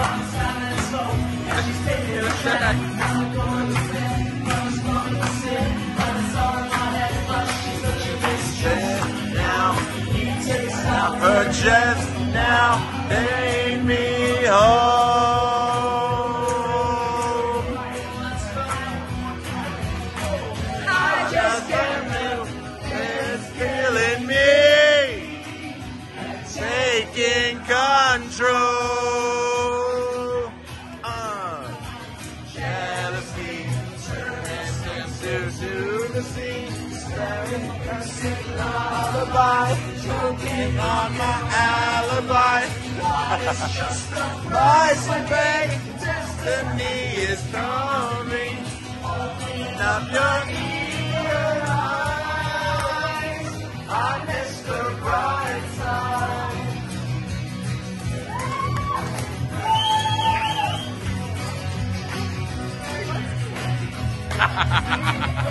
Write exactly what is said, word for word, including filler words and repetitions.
Her just now take me home. I just can't live. It's killing me. Taking control. Uh, jealousy turns into lunacy. Staring at the lullaby. Choking on my alibi. It's just a price I pay. Destiny is calling. Open up your eager eyes. I miss the bright side.